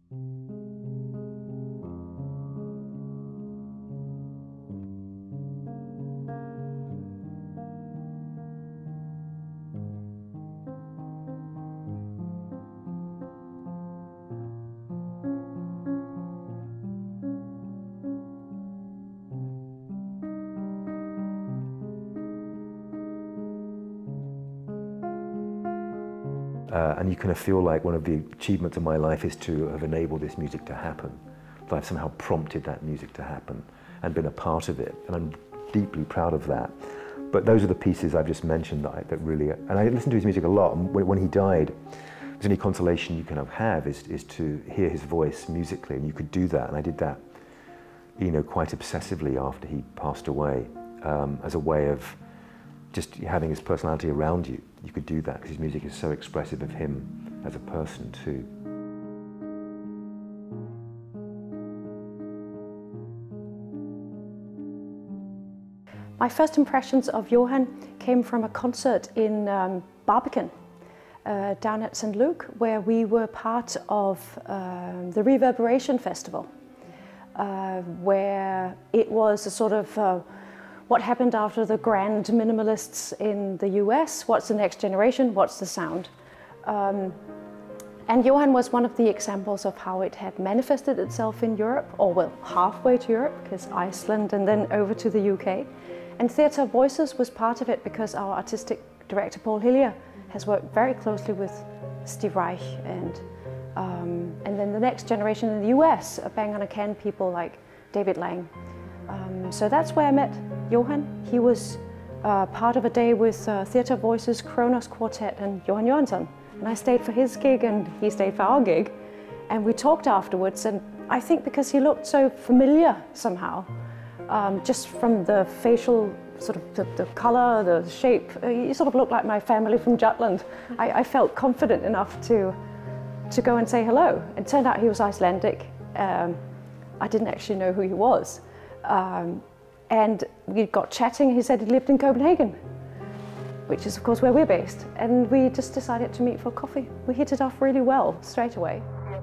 And you kind of feel like one of the achievements of my life is to have enabled this music to happen. That I've somehow prompted that music to happen and been a part of it. And I'm deeply proud of that. But those are the pieces I've just mentioned that really, and I listened to his music a lot. And when he died, the only consolation you kind of have is to hear his voice musically, and you could do that. And I did that, you know, quite obsessively after he passed away, as a way of just having his personality around you. You could do that because his music is so expressive of him as a person too. My first impressions of Jóhann came from a concert in Barbican, down at St. Luke, where we were part of the Reverberation Festival, where it was a sort of what happened after the grand minimalists in the US, what's the next generation, what's the sound. And Jóhann was one of the examples of how it had manifested itself in Europe, or well, halfway to Europe, because Iceland and then over to the UK. And Theatre Voices was part of it because our artistic director, Paul Hillier, has worked very closely with Steve Reich and then the next generation in the US, Bang on a Can people like David Lang. So that's where I met Jóhann. He was part of a day with Theatre Voices, Kronos Quartet and Jóhann Jóhannsson. And I stayed for his gig and he stayed for our gig. And we talked afterwards, and I think because he looked so familiar somehow, just from the facial, sort of the colour, the shape, he sort of looked like my family from Jutland. I felt confident enough to go and say hello. It turned out he was Icelandic. I didn't actually know who he was. And we got chatting. He said he lived in Copenhagen, which is of course where we're based. And we just decided to meet for coffee. We hit it off really well straight away.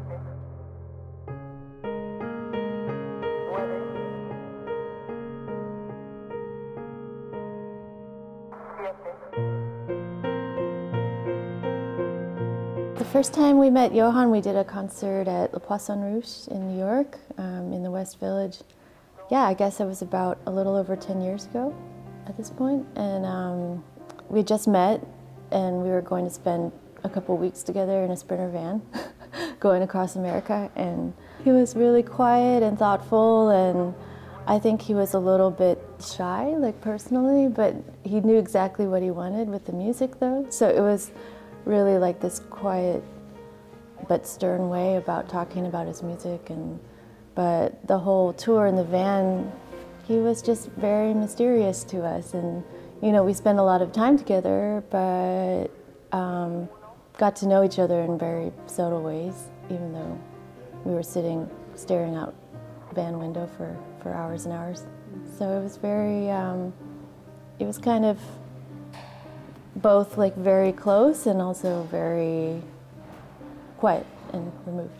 The first time we met Jóhann, we did a concert at Le Poisson Rouge in New York, in the West Village. Yeah, I guess it was about a little over 10 years ago at this point. And we just met, and we were going to spend a couple weeks together in a Sprinter van going across America. And he was really quiet and thoughtful, and I think he was a little bit shy, like personally, but he knew exactly what he wanted with the music though. So it was really like this quiet but stern way about talking about his music. But the whole tour in the van, he was just very mysterious to us. And you know, we spent a lot of time together, but got to know each other in very subtle ways, even though we were staring out van window for hours and hours. So it was very, it was kind of both like very close and also very quiet and removed.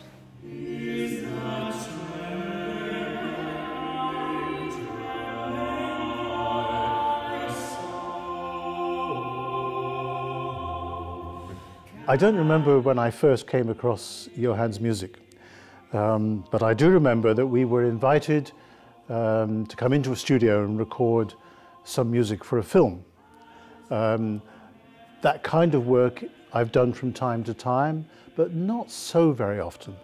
I don't remember when I first came across Jóhann's music, but I do remember that we were invited to come into a studio and record some music for a film. That kind of work I've done from time to time, but not so very often.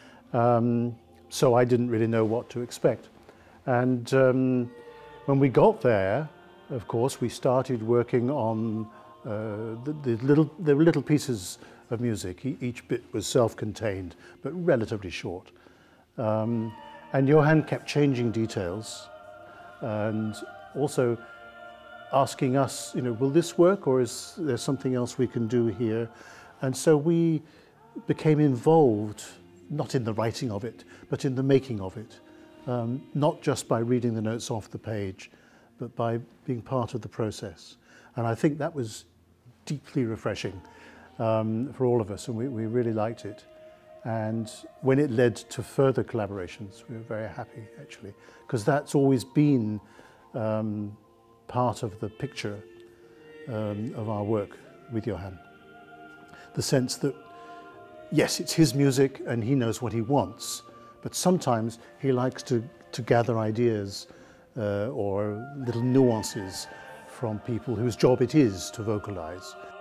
So I didn't really know what to expect. And when we got there, of course, we started working on there were little pieces of music. Each bit was self-contained, but relatively short. And Jóhann kept changing details and also asking us, you know, will this work, or is there something else we can do here? And so we became involved, not in the writing of it, but in the making of it. Not just by reading the notes off the page, but by being part of the process. And I think that was deeply refreshing for all of us, and we really liked it. And when it led to further collaborations, we were very happy, actually, because that's always been part of the picture of our work with Jóhann. The sense that, yes, it's his music and he knows what he wants, but sometimes he likes to gather ideas or little nuances from people whose job it is to vocalize.